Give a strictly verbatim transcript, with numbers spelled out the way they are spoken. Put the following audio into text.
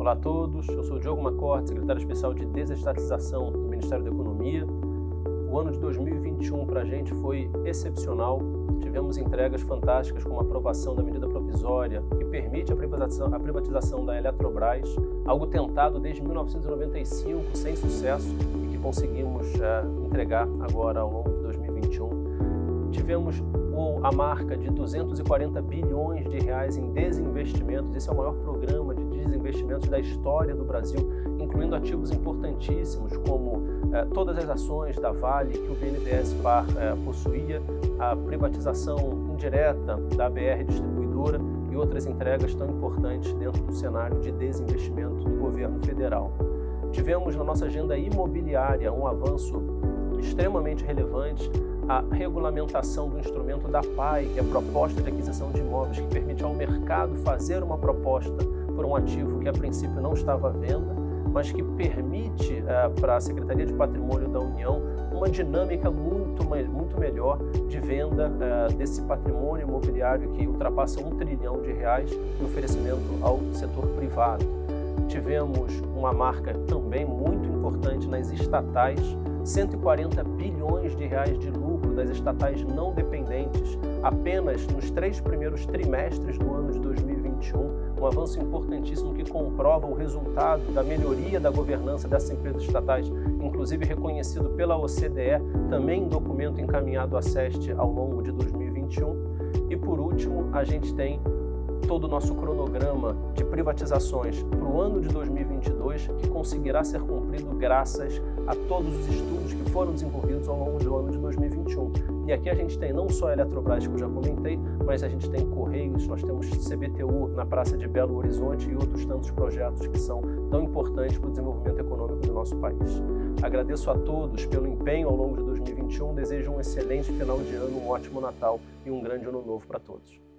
Olá a todos, eu sou Diogo Macorte, secretário especial de desestatização do Ministério da Economia. O ano de dois mil e vinte e um para a gente foi excepcional. Tivemos entregas fantásticas como a aprovação da medida provisória que permite a privatização, a privatização da Eletrobras, algo tentado desde mil novecentos e noventa e cinco sem sucesso e que conseguimos é, entregar agora ao longo de dois mil e vinte e um. Tivemos a marca de duzentos e quarenta bilhões de reais em desinvestimentos. Esse é o maior programa de desinvestimentos da história do Brasil, incluindo ativos importantíssimos como eh, todas as ações da Vale que o B N D E S Par eh, possuía, a privatização indireta da A B R Distribuidora e outras entregas tão importantes dentro do cenário de desinvestimento do governo federal. Tivemos na nossa agenda imobiliária um avanço extremamente relevante, a regulamentação do instrumento da P A I, que é a proposta de aquisição de imóveis, que permite ao mercado fazer uma proposta por um ativo que a princípio não estava à venda, mas que permite uh, para a Secretaria de Patrimônio da União uma dinâmica muito, muito melhor de venda uh, desse patrimônio imobiliário que ultrapassa um trilhão de reais de oferecimento ao setor privado. Tivemos uma marca também muito importante nas estatais, cento e quarenta bilhões de reais de lucro das estatais não dependentes apenas nos três primeiros trimestres do ano de dois mil e vinte e um, um avanço importantíssimo que comprova o resultado da melhoria da governança dessas empresas estatais, inclusive reconhecido pela O C D E, também em documento encaminhado à SEST ao longo de dois mil e vinte e um. E por último, a gente tem todo o nosso cronograma de privatizações para o ano de dois mil e vinte e dois, que conseguirá ser cumprido graças a todos os estudos que foram desenvolvidos ao longo do ano de dois mil e vinte e um. E aqui a gente tem não só a Eletrobras, que eu já comentei, mas a gente tem Correios, nós temos C B T U na Praça de Belo Horizonte e outros tantos projetos que são tão importantes para o desenvolvimento econômico do nosso país. Agradeço a todos pelo empenho ao longo de dois mil e vinte e um, desejo um excelente final de ano, um ótimo Natal e um grande ano novo para todos.